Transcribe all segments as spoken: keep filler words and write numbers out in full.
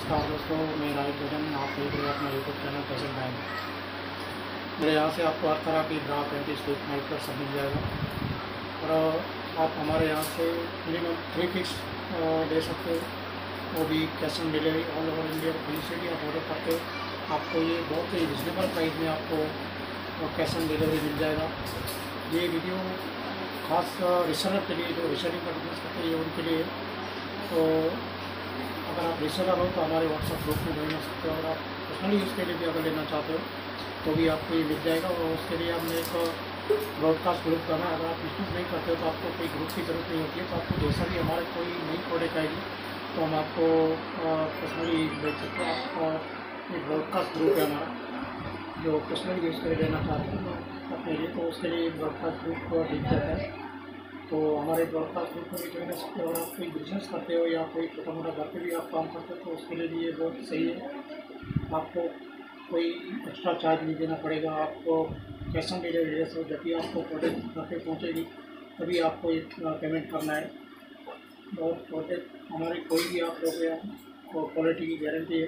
नमस्कार दोस्तों, मैं राज भजन। आप देख रहे हैं अपना यूट्यूब चैनल फैशन टाइम। मेरे यहाँ से आपको हर तरह की ब्रा पैंटी स्लिप माइकर सब मिल जाएगा और आप हमारे यहाँ से मिनिमम थ्री पीस ले सकते हो, वो भी cash on delivery all over India. कहीं से भी आप ऑर्डर करते हो आपको ये बहुत ही रिजनेबल प्राइस में आपको कैश ऑन डिलीवरी मिल जाएगा। ये वीडियो खास रिसेलर के लिए, जो रिसेलिंग का बिजनेस करते हैं उनके लिए। तो अगर आप रिसेलर हो तो हमारे व्हाट्सएप ग्रुप में ज्वाइन हो सकते हो। अगर आप पर्सनली यूज़ के लिए भी अगर लेना चाहते हो तो भी आपको ये मिल जाएगा। और उसके लिए हमने एक ब्रॉडकास्ट ग्रुप करना है। अगर आप बिजनेस नहीं करते हो तो आपको कोई ग्रुप की ज़रूरत नहीं होती है। तो आपको जैसा भी हमारे कोई नई प्रोडक्ट आएगी तो हम आपको पर्सनली भेज सकते हैं। आप एक ब्रॉडकास्ट ग्रुप है हमारा, जो पर्सनली यूज़ कर लेना चाहते हैं अपने लिए, तो उसके लिए ब्रॉडकास्ट ग्रुप लिख जाता है। तो हमारे ब्रॉडकास्ट ग्रुप में भी ज्वाइन कर सकते हो। अगर आप कोई बिजनेस करते हो या कोई छोटा मोटा घर पे भी आप काम करते हो तो उसके लिए भी ये बहुत सही है। आपको कोई एक्स्ट्रा चार्ज नहीं देना पड़ेगा। आपको कैश ऑन डिलीवरी जैसे जब भी आपको प्रोडक्ट घर पे पहुँचेगी तभी आपको ये पेमेंट करना है। और प्रोडक्ट हमारी कोई भी आप लोग या क्वालिटी की गारंटी है।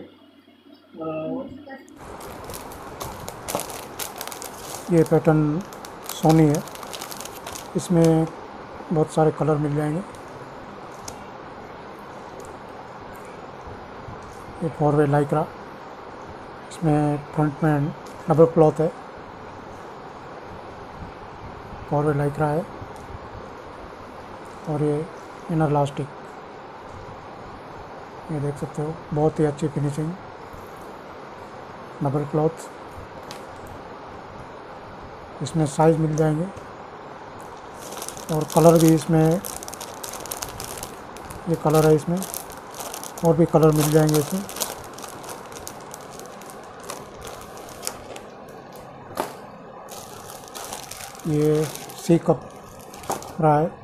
ये पैटर्न सोनी है, इसमें बहुत सारे कलर मिल जाएंगे। ये फोर वे लाइक्रा, इसमें फ्रंट में डबल क्लॉथ है, फोर वे लाइक्रा है। और ये इनर लास्टिक, ये देख सकते हो, बहुत ही अच्छी फिनिशिंग, डबल क्लॉथ। इसमें साइज मिल जाएंगे और कलर भी इसमें, ये कलर है, इसमें और भी कलर मिल जाएंगे इसमें। ये सी कप रहा है,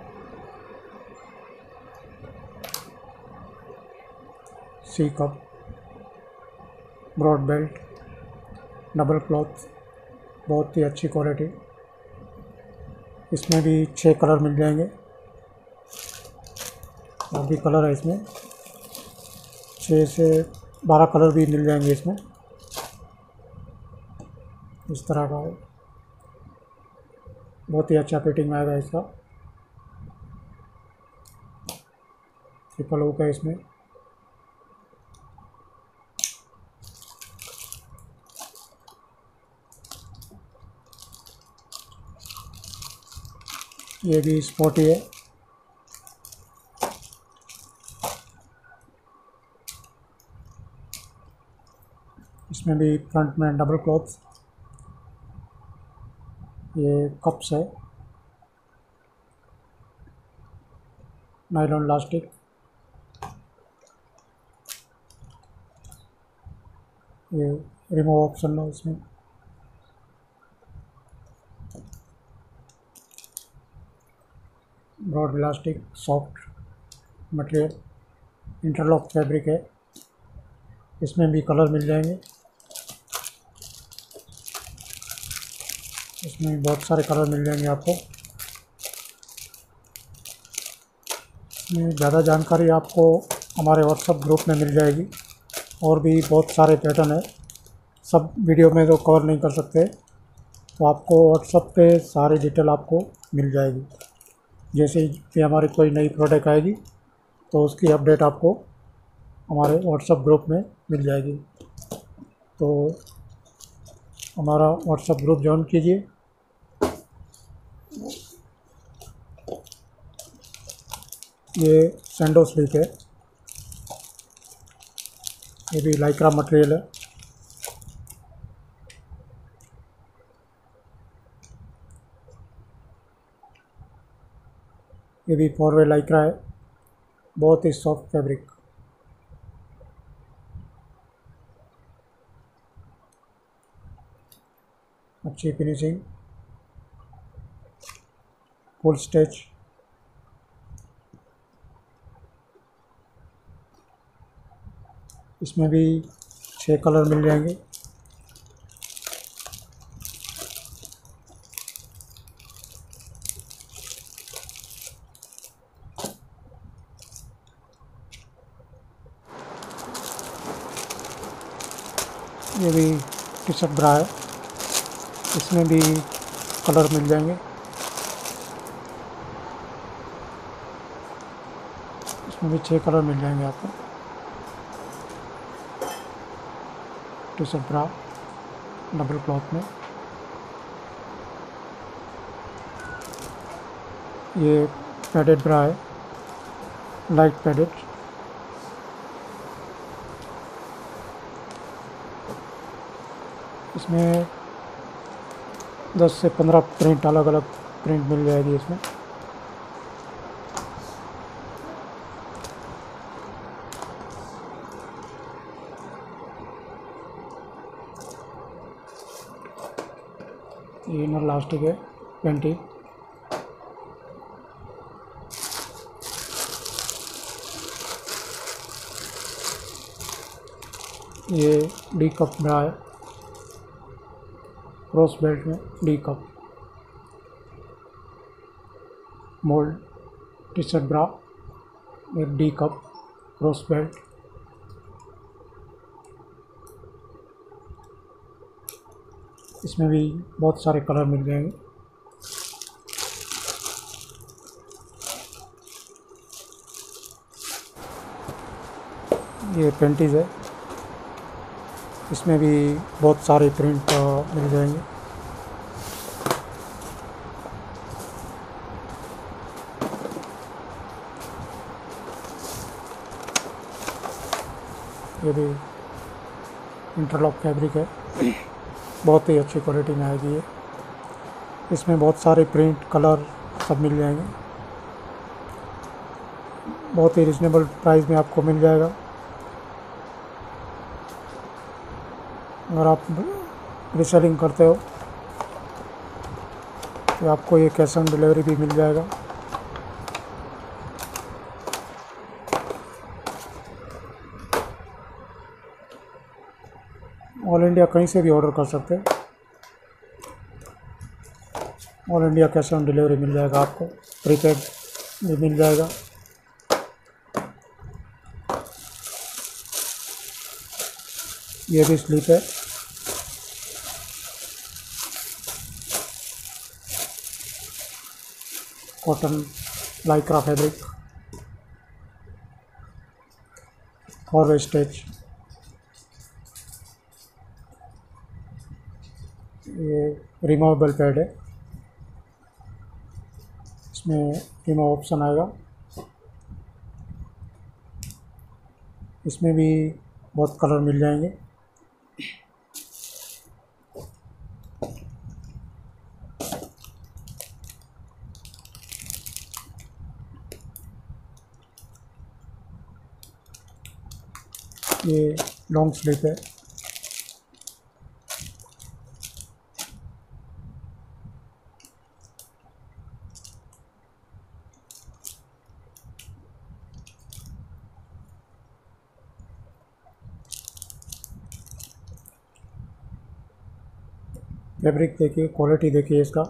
C cup broad belt, double cloth, बहुत ही अच्छी क्वालिटी। इसमें भी छः कलर मिल जाएंगे और भी कलर है इसमें, छः से बारह कलर भी मिल जाएंगे इसमें। इस तरह का है, बहुत ही अच्छा फिटिंग में आएगा इसका। ट्रिपल हुक है इसमें। ये भी स्पोर्टी है, इसमें भी फ्रंट में डबल क्लॉथ। ये कप्स है, नायलॉन लास्टिक। ये रिमूव ऑप्शन है इसमें। Broad elastic, soft material, interlock fabric है। इसमें भी कलर मिल जाएंगे, इसमें बहुत सारे कलर मिल जाएंगे आपको। इसमें ज़्यादा जानकारी आपको हमारे व्हाट्सएप ग्रुप में मिल जाएगी। और भी बहुत सारे पैटर्न है, सब वीडियो में तो कवर नहीं कर सकते, तो आपको व्हाट्सएप पे सारी डिटेल आपको मिल जाएगी। जैसे भी हमारी कोई नई प्रोडक्ट आएगी तो उसकी अपडेट आपको हमारे व्हाट्सएप ग्रुप में मिल जाएगी। तो हमारा व्हाट्सएप ग्रुप ज्वाइन कीजिए। ये सैंडो स्लीक है, ये भी लाइक्रा मटेरियल है। ये भी फोर वे लाइक्रा है, बहुत ही सॉफ्ट फैब्रिक। अच्छी फिनिशिंग, फुल स्टिच। इसमें भी छः कलर मिल जाएंगे। ये भी टी शर्ट ब्रा है, इसमें भी कलर मिल जाएंगे। इसमें भी छः कलर मिल जाएंगे आपको। T shirt bra double cloth में। ये पैडेड ब्रा है, लाइट पैडेड। इसमें दस से पंद्रह प्रिंट, अलग अलग प्रिंट मिल जाएगी इसमें। ये इनर लास्टिक है पेंटी। ये डी कप ब्रा है, क्रॉस बेल्ट में D cup mould T shirt bra में डी कप क्रॉस बेल्ट। इसमें भी बहुत सारे कलर मिल जाएंगे। ये पेंटीज है, इसमें भी बहुत सारे प्रिंट मिल जाएंगे। ये भी इंटरलॉक फैब्रिक है, बहुत ही अच्छी क्वालिटी में आएगी ये। इसमें बहुत सारे प्रिंट कलर सब मिल जाएंगे, बहुत ही रिजनेबल प्राइस में आपको मिल जाएगा। अगर आप रीसेलिंग करते हो तो आपको ये कैश ऑन डिलीवरी भी मिल जाएगा। ऑल इंडिया कहीं से भी ऑर्डर कर सकते हैं, all India cash on delivery मिल जाएगा आपको। प्रीपेड भी मिल जाएगा। ये भी स्लीप है, cotton lycra fabric, four wastage. ये रिमूवेबल पैड है, इसमें रिमूव ऑप्शन आएगा। इसमें भी बहुत कलर मिल जाएंगे। ये लॉन्ग स्लीप है, फैब्रिक देखिए, क्वालिटी देखिए इसका।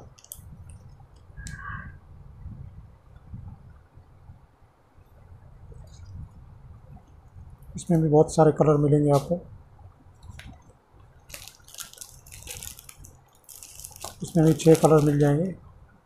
इसमें भी बहुत सारे कलर मिलेंगे आपको। इसमें भी छह कलर मिल जाएंगे।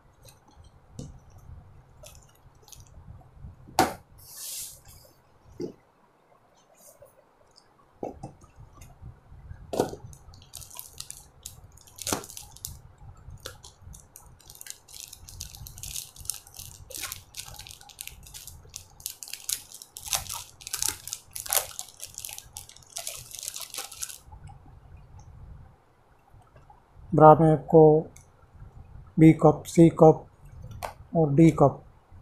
ब्रा में आपको बी कप, सी कप और डी कप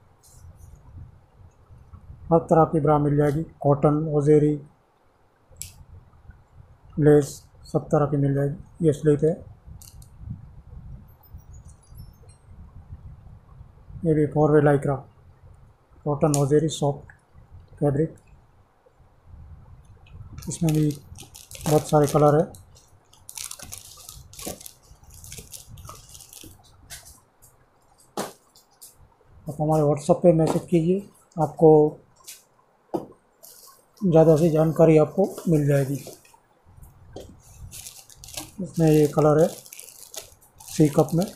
हर तरह की ब्रा मिल जाएगी। कॉटन, ओजेरी, लेस सब तरह की मिल जाएगी। ये स्लीप है, ये भी four way lycra, cotton, hosiery, soft fabric. इसमें भी बहुत सारे कलर है। आप हमारे व्हाट्सएप पे मैसेज कीजिए, आपको ज़्यादा से जानकारी आपको मिल जाएगी। इसमें ये कलर है सी कप में।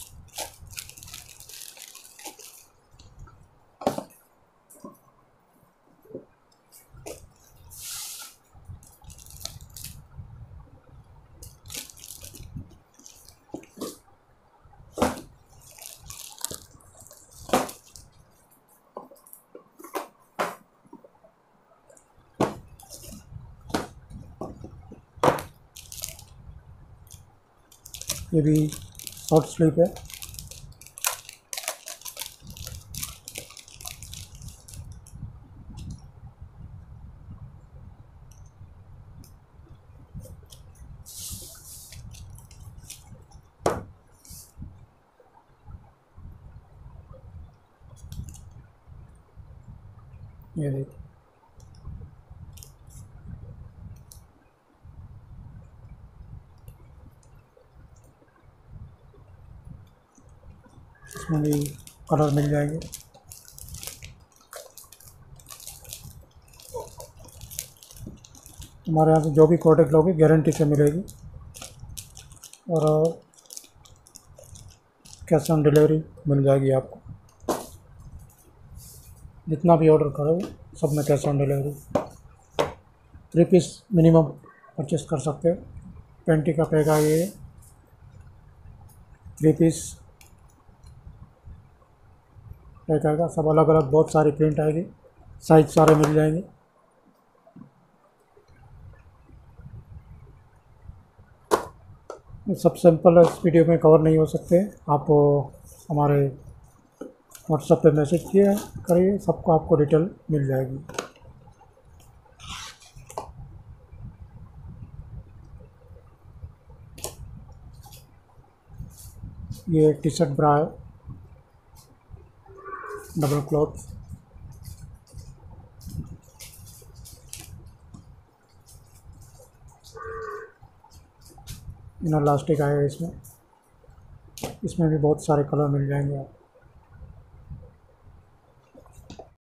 ये भी शॉर्ट स्लीप है। ये देखिए, इसमें भी कलर मिल जाएंगे। हमारे यहाँ से जो भी प्रोडक्ट लोगे गारंटी से मिलेगी और कैश ऑन डिलीवरी मिल जाएगी आपको। जितना भी ऑर्डर करोगे सब में cash on delivery. Three piece minimum purchase कर सकते हो। पेंटी का पैक आ ये थ्री पीस पैक आएगा, सब अलग अलग बहुत सारी प्रिंट आएगी, साइज सारे मिल जाएंगे। सब सिंपल इस वीडियो में कवर नहीं हो सकते। आप हमारे व्हाट्सएप पे मैसेज किया करिए, सबको आपको डिटेल मिल जाएगी। ये टी शर्ट ब्रा है, डबल क्लॉथ। इनर इलास्टिक आएगा इसमें। इसमें भी बहुत सारे कलर मिल जाएंगे आप।